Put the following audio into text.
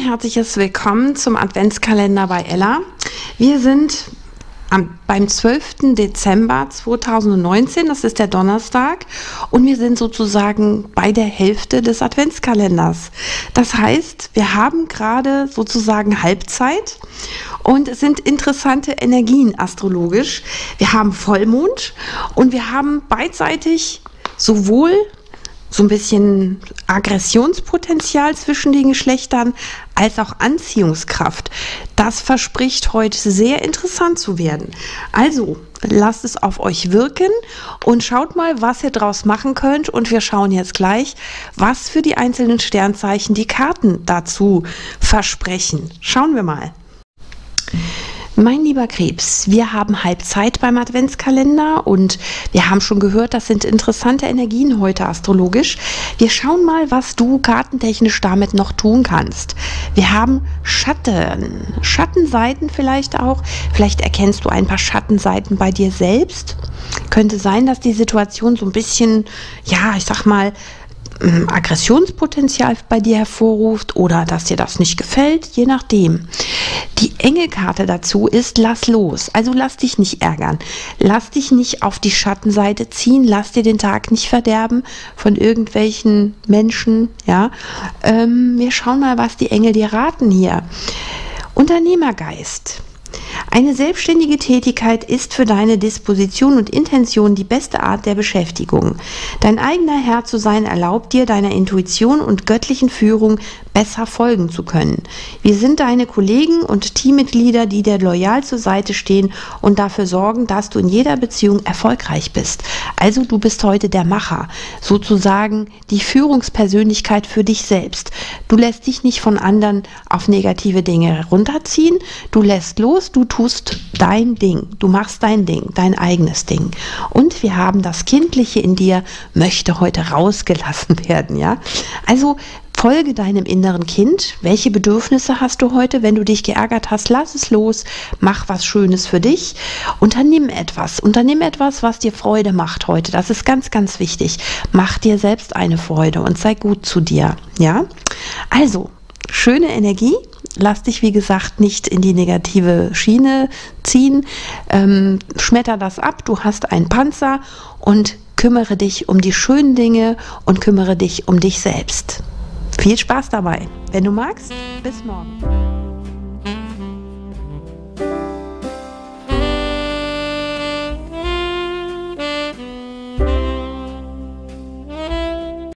herzliches Willkommen zum Adventskalender bei Ella. Wir sind beim 12. Dezember 2019, das ist der Donnerstag, und wir sind sozusagen bei der Hälfte des Adventskalenders. Das heißt, wir haben gerade sozusagen Halbzeit und es sind interessante Energien astrologisch. Wir haben Vollmond und wir haben beidseitig sowohl so ein bisschen Aggressionspotenzial zwischen den Geschlechtern als auch Anziehungskraft. Das verspricht heute sehr interessant zu werden. Also lasst es auf euch wirken und schaut mal, was ihr draus machen könnt. Und wir schauen jetzt gleich, was für die einzelnen Sternzeichen die Karten dazu versprechen. Schauen wir mal. Mein lieber Krebs, wir haben Halbzeit beim Adventskalender und wir haben schon gehört, das sind interessante Energien heute astrologisch. Wir schauen mal, was du kartentechnisch damit noch tun kannst. Wir haben Schattenseiten vielleicht auch. Vielleicht erkennst du ein paar Schattenseiten bei dir selbst. Könnte sein, dass die Situation so ein bisschen, ja, ich sag mal, Aggressionspotenzial bei dir hervorruft oder dass dir das nicht gefällt, je nachdem. Die Engelkarte dazu ist, lass los. Also lass dich nicht ärgern. Lass dich nicht auf die Schattenseite ziehen. Lass dir den Tag nicht verderben von irgendwelchen Menschen. Ja, wir schauen mal, was die Engel dir raten hier. Unternehmergeist. Eine selbstständige Tätigkeit ist für deine Disposition und Intention die beste Art der Beschäftigung. Dein eigener Herr zu sein erlaubt dir, deiner Intuition und göttlichen Führung besser folgen zu können. Wir sind deine Kollegen und Teammitglieder, die dir loyal zur Seite stehen und dafür sorgen, dass du in jeder Beziehung erfolgreich bist. Also du bist heute der Macher, sozusagen die Führungspersönlichkeit für dich selbst. Du lässt dich nicht von anderen auf negative Dinge runterziehen, du lässt los, du tust dein Ding, du machst dein Ding, dein eigenes Ding. Und wir haben das Kindliche in dir, möchte heute rausgelassen werden, ja. Also folge deinem inneren Kind. Welche Bedürfnisse hast du heute? Wenn du dich geärgert hast, lass es los, mach was Schönes für dich. Unternimm etwas, was dir Freude macht heute. Das ist ganz, ganz wichtig. Mach dir selbst eine Freude und sei gut zu dir, ja. Also, schöne Energie. Lass dich, wie gesagt, nicht in die negative Schiene ziehen. Schmetter das ab, du hast einen Panzer und kümmere dich um die schönen Dinge und kümmere dich um dich selbst. Viel Spaß dabei. Wenn du magst, bis morgen.